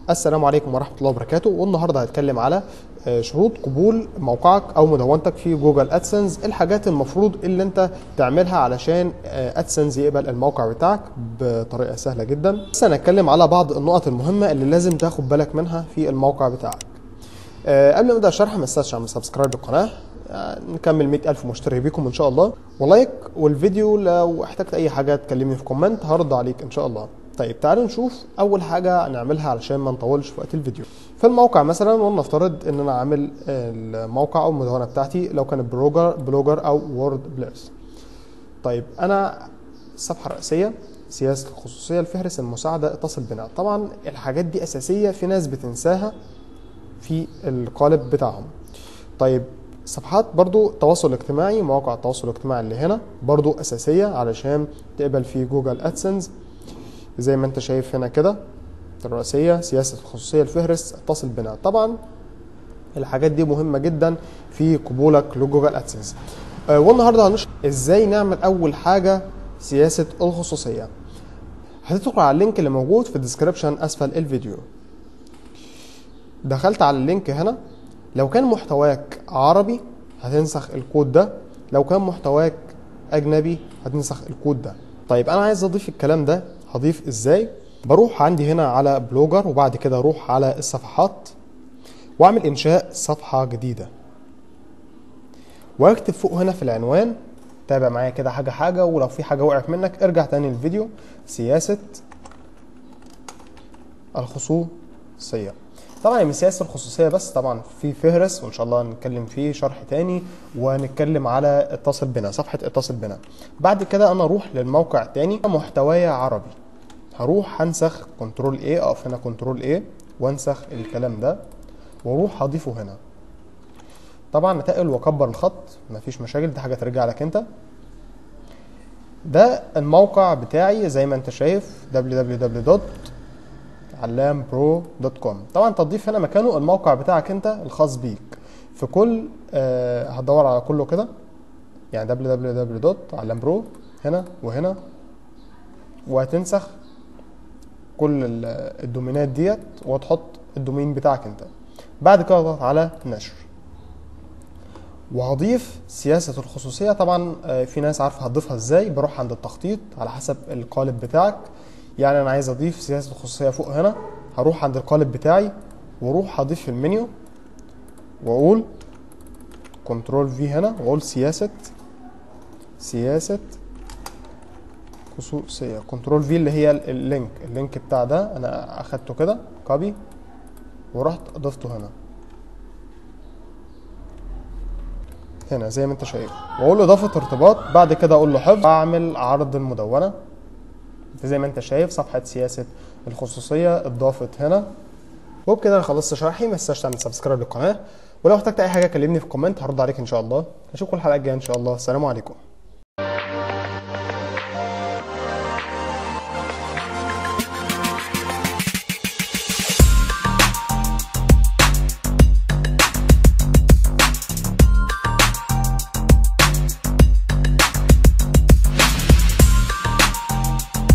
السلام عليكم ورحمة الله وبركاته. والنهاردة هتكلم على شروط قبول موقعك أو مدونتك في جوجل أدسنس، الحاجات المفروض اللي أنت تعملها علشان أدسنس يقبل الموقع بتاعك بطريقة سهلة جدا. بس هنتكلم على بعض النقط المهمة اللي لازم تاخد بالك منها في الموقع بتاعك. قبل ما أبدأ الشرح ما تنساش تعمل سبسكرايب للقناة، نكمل 100,000 مشترك بيكم إن شاء الله، ولايك، والفيديو لو احتجت أي حاجة تكلمني في كومنت هرد عليك إن شاء الله. طيب تعالوا نشوف اول حاجه نعملها علشان ما نطولش في وقت الفيديو. في الموقع مثلا ولنفترض ان انا عامل الموقع او المدونه بتاعتي لو كانت بلوجر او وورد بليرز. طيب انا الصفحه الرئيسيه، سياسه الخصوصيه، الفهرس، المساعده، اتصل بنا. طبعا الحاجات دي اساسيه، في ناس بتنساها في القالب بتاعهم. طيب صفحات برضو التواصل الاجتماعي، مواقع التواصل الاجتماعي اللي هنا برضو اساسيه علشان تقبل في جوجل ادسنس. زي ما انت شايف هنا كده، الرئيسية، سياسة الخصوصية، الفهرس، اتصل بنا. طبعا الحاجات دي مهمة جدا في قبولك لجوجل ادسنس. والنهارده هنشرح ازاي نعمل اول حاجة سياسة الخصوصية. هتدخل على اللينك اللي موجود في الديسكريبشن اسفل الفيديو. دخلت على اللينك هنا، لو كان محتواك عربي هتنسخ الكود ده، لو كان محتواك اجنبي هتنسخ الكود ده. طيب انا عايز اضيف الكلام ده، هضيف ازاي؟ بروح عندي هنا على بلوجر، وبعد كده اروح على الصفحات واعمل انشاء صفحة جديدة، واكتب فوق هنا في العنوان، تابع معايا كده حاجة حاجة، ولو في حاجة وقعت منك ارجع تاني للفيديو. سياسة الخصوصية. طبعا من سياسة الخصوصية بس، طبعا في فهرس وان شاء الله نتكلم فيه شرح تاني، ونتكلم على اتصل بنا، صفحة اتصل بنا. بعد كده انا اروح للموقع تاني، محتوايا عربي، هروح هنسخ كنترول A، اقف هنا كنترول A وانسخ الكلام ده واروح اضيفه هنا. طبعا اتقل واكبر الخط مفيش مشاكل، دي حاجه ترجع لك انت. ده الموقع بتاعي زي ما انت شايف، www.allambro.com. طبعا تضيف هنا مكانه الموقع بتاعك انت الخاص بيك. في كل هتدور على كله كده، يعني www.allambro هنا وهنا، وهتنسخ كل الدومينات ديت وتحط الدومين بتاعك انت. بعد كده اضغط على نشر، وهضيف سياسة الخصوصية. طبعا في ناس عارفة هتضيفها ازاي، بروح عند التخطيط على حسب القالب بتاعك. يعني انا عايز اضيف سياسة الخصوصية فوق هنا، هروح عند القالب بتاعي واروح اضيف في المنيو واقول كنترول في هنا واقول سياسة خصوصية، كنترول في اللي هي اللينك بتاع ده، انا اخدته كده كوبي ورحت ضفته هنا زي ما انت شايف، واقول له اضافه ارتباط. بعد كده اقول له حفظ، اعمل عرض المدونه. زي ما انت شايف صفحه سياسه الخصوصيه اتضافت هنا. وبكده انا خلصت شرحي. ما تنساش تعمل سبسكرايب للقناه، ولو احتجت اي حاجه كلمني في الكومنت هرد عليك ان شاء الله. اشوفكم الحلقه الجايه ان شاء الله. السلام عليكم.